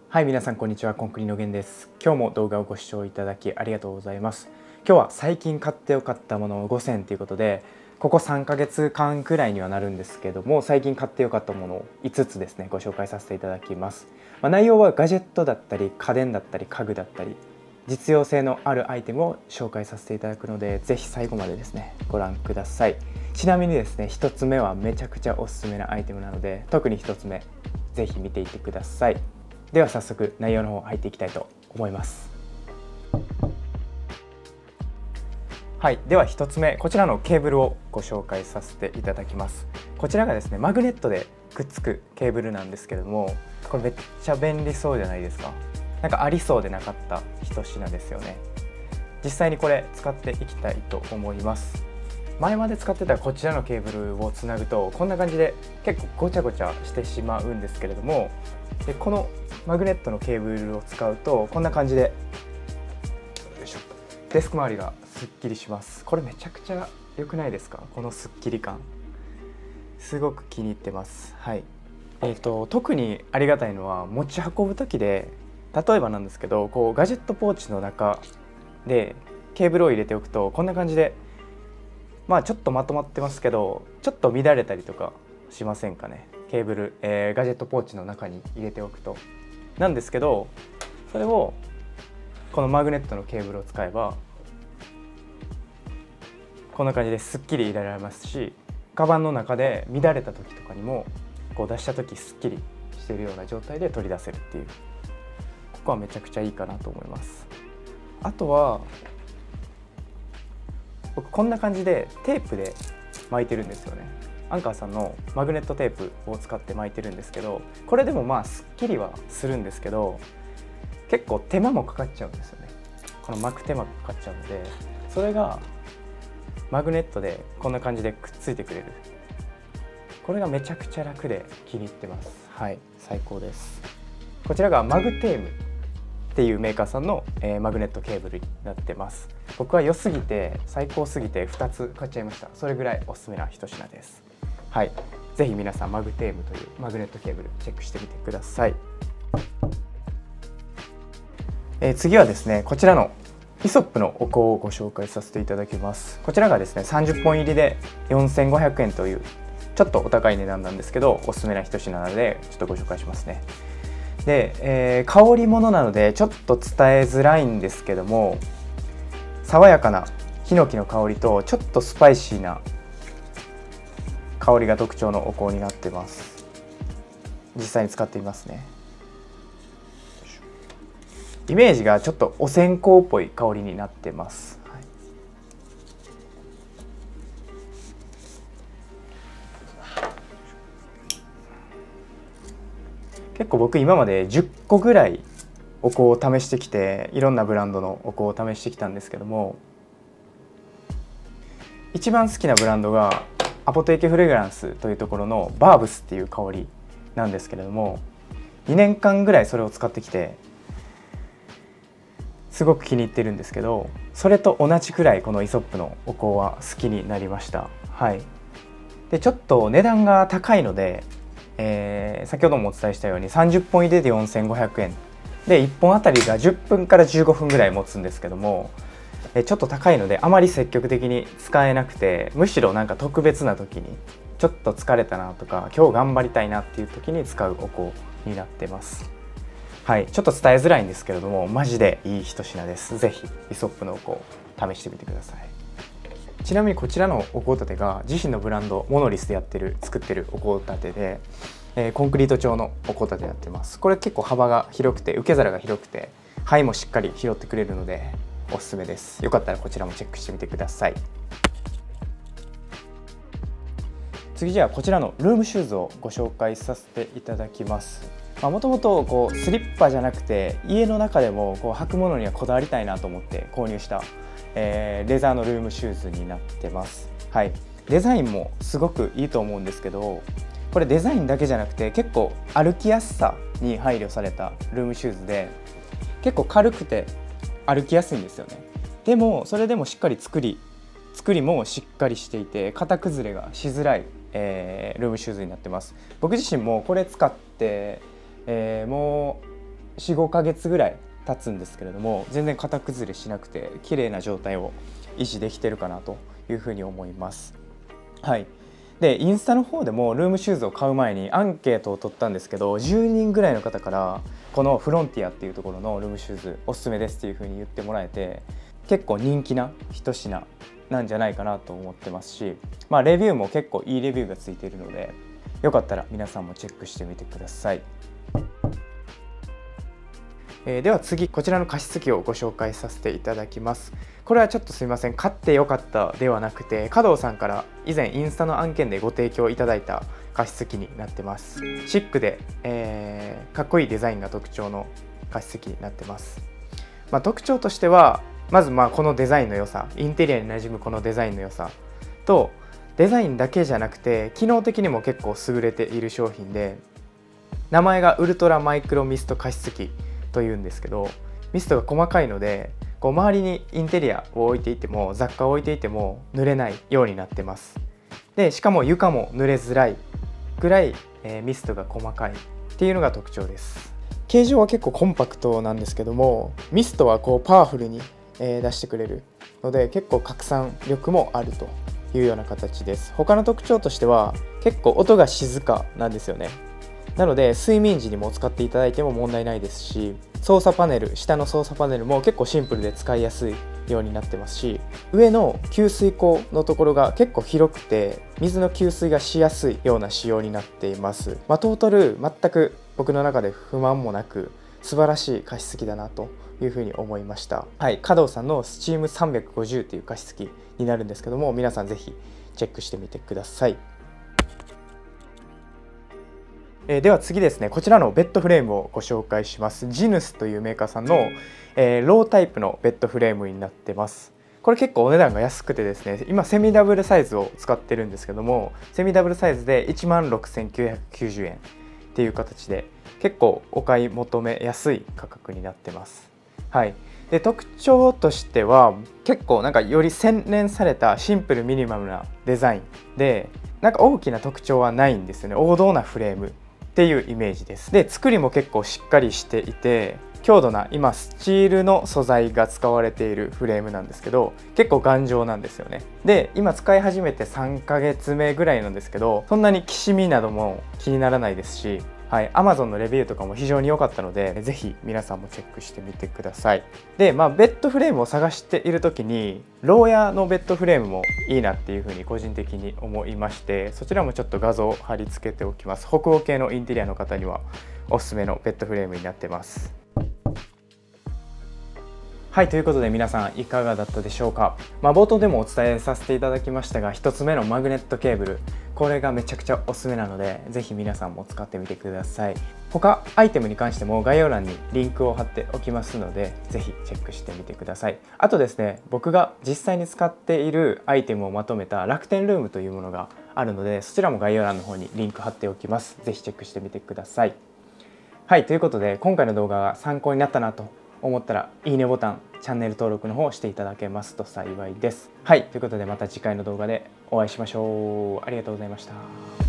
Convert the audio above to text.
はい、皆さんこんにちは。コンクリの源です。今日も動画をご視聴いただきありがとうございます。今日は最近買ってよかったもの5選ということで、ここ3ヶ月間くらいにはなるんですけども、最近買ってよかったものを5つですね、ご紹介させていただきます。内容はガジェットだったり、家電だったり、家具だったり、実用性のあるアイテムを紹介させていただくので、ぜひ最後までですね、ご覧ください。ちなみにですね、1つ目はめちゃくちゃおすすめなアイテムなので、特に1つ目、ぜひ見ていってください。では早速内容の方入っていきたいと思います。はい、では1つ目、こちらのケーブルをご紹介させていただきます。こちらがですね、マグネットでくっつくケーブルなんですけども、これめっちゃ便利そうじゃないですか。なんかありそうでなかった一品ですよね。実際にこれ使っていきたいと思います。前まで使ってたこちらのケーブルをつなぐとこんな感じで結構ごちゃごちゃしてしまうんですけれども、このマグネットのケーブルを使うとこんな感じでデスク周りがすっきりします。これめちゃくちゃ良くないですか？このすっきり感すごく気に入ってます。はい。特にありがたいのは持ち運ぶ時で、例えばなんですけど、こうガジェットポーチの中でケーブルを入れておくとこんな感じで、ちょっとまとまってますけどちょっと乱れたりとかしませんかね。ケーブル、ガジェットポーチの中に入れておくとなんですけど、それをこのマグネットのケーブルを使えばこんな感じですっきり入れられますし、カバンの中で乱れた時とかにもこう出した時すっきりしているような状態で取り出せるっていう、ここはめちゃくちゃいいかなと思います。あとは僕こんな感じでテープで巻いてるんですよね。アンカーさんのマグネットテープを使って巻いてるんですけど、これでもすっきりはするんですけど、結構手間もかかっちゃうんですよね。この巻く手間がかかっちゃうので、それがマグネットでこんな感じでくっついてくれる、これがめちゃくちゃ楽で気に入ってます。はい、最高です。こちらがマグテームっていうメーカーさんの、マグネットケーブルになってます。僕は良すぎて最高すぎて2つ買っちゃいました。それぐらいおすすめな一品です。はい、ぜひ皆さんマグテームというマグネットケーブルチェックしてみてください。次はですね、こちらのイソップのお香をご紹介させていただきます。こちらがですね、30本入りで4500円というちょっとお高い値段なんですけど、おすすめな一品なのでちょっとご紹介しますね。で、香り物なのでちょっと伝えづらいんですけども、爽やかなヒノキの香りとちょっとスパイシーな香りが特徴のお香になってます。実際に使ってみますね。イメージがちょっとお線香っぽい香りになってます。はい、結構僕今まで10個ぐらいお香を試してきて、いろんなブランドのお香を試してきたんですけども、一番好きなブランドがアポテーケフレグランスというところのバーブスっていう香りなんですけれども、2年間ぐらいそれを使ってきてすごく気に入ってるんですけど、それと同じくらいこのイソップのお香は好きになりました。はい。でちょっと値段が高いので、先ほどもお伝えしたように30本入れで4500円で、1本あたりが10分から15分ぐらい持つんですけども、ちょっと高いのであまり積極的に使えなくて、むしろなんか特別な時にちょっと疲れたなとか今日頑張りたいなっていう時に使うお香になってます。はい、ちょっと伝えづらいんですけれどもマジでいい一品です。ぜひイソップのお香試してみてください。ちなみにこちらのお香立てが自身のブランドモノリスで作ってるお香立てで、コンクリート調のお香立てになってます。これ結構幅が広くて受け皿が広くて灰もしっかり拾ってくれるのでおすすめです。よかったらこちらもチェックしてみてください。次じゃあこちらのルームシューズをご紹介させていただきます。もともとスリッパじゃなくて家の中でも履くものにはこだわりたいなと思って購入した、レザーのルームシューズになってます。はい、デザインもすごくいいと思うんですけど、これデザインだけじゃなくて結構歩きやすさに配慮されたルームシューズで、結構軽くて歩きやすいんですよね。でもそれでもしっかり作りもしっかりしていて型崩れがしづらい、ルームシューズになってます。僕自身もこれ使って、もう 4、5ヶ月ぐらい経つんですけれども、全然型崩れしなくて綺麗な状態を維持できてるかなというふうに思います。はい。でインスタの方でもルームシューズを買う前にアンケートを取ったんですけど、10人ぐらいの方からこのフロンティアっていうところのルームシューズおすすめですっていう風に言ってもらえて、結構人気な一品なんじゃないかなと思ってますし、レビューも結構いいレビューがついているので、よかったら皆さんもチェックしてみてください。では次、こちらの加湿器をご紹介させていただきます。これはちょっとすいません、買ってよかったではなくて、加藤さんから以前インスタの案件でご提供いただいた加湿器になってます。シックで、かっこいいデザインが特徴の加湿器になってます。特徴としては、まずこのデザインの良さ、インテリアに馴染むこのデザインの良さと、デザインだけじゃなくて機能的にも結構優れている商品で、名前がウルトラマイクロミスト加湿器というんですけど、ミストが細かいので周りにインテリアを置いていても雑貨を置いていても濡れないようになってます。でしかも床も濡れづらいぐらい、ミストが細かいっていうのが特徴です。形状は結構コンパクトなんですけども、ミストはパワフルに、出してくれるので結構拡散力もあるというような形です。他の特徴としては結構音が静かなんですよね。なので睡眠時にも使っていただいても問題ないですし、操作パネル、下の操作パネルも結構シンプルで使いやすいようになってますし、上の給水口のところが結構広くて水の給水がしやすいような仕様になっています。トータル全く僕の中で不満もなく素晴らしい加湿器だなというふうに思いました。はい、加藤さんのスチーム350っていう加湿器になるんですけども、皆さんぜひチェックしてみてください。では次ですね、こちらのベッドフレームをご紹介します。ジヌスというメーカーさんの、ロータイプのベッドフレームになってます。これ結構お値段が安くてですね、今セミダブルサイズを使ってるんですけども、セミダブルサイズで16,990円っていう形で結構お買い求めやすい価格になってます。はい。で特徴としては結構より洗練されたシンプルミニマムなデザインで、大きな特徴はないんですよね。王道なフレームっていうイメージです。で作りも結構しっかりしていて、強度な今スチールの素材が使われているフレームなんですけど、結構頑丈なんですよね。で今使い始めて3ヶ月目ぐらいなんですけど、そんなにきしみなども気にならないですし、はい、Amazon のレビューとかも非常に良かったので、ぜひ皆さんもチェックしてみてください。で、ベッドフレームを探している時に牢屋のベッドフレームもいいなっていうふうに個人的に思いまして、そちらもちょっと画像を貼り付けておきます。北欧系のインテリアの方にはおすすめのベッドフレームになってます。はい、ということで皆さんいかがだったでしょうか。冒頭でもお伝えさせていただきましたが、1つ目のマグネットケーブル、これがめちゃくちゃおすすめなので、ぜひ皆さんも使ってみてください。他アイテムに関しても概要欄にリンクを貼っておきますので、ぜひチェックしてみてください。あとですね、僕が実際に使っているアイテムをまとめた楽天ルームというものがあるので、そちらも概要欄の方にリンク貼っておきます。ぜひチェックしてみてください。はい、ということで今回の動画が参考になったなと思ったら、いいねボタン、チャンネル登録の方をしていただけますと幸いです。はい、ということでまた次回の動画でお会いしましょう。ありがとうございました。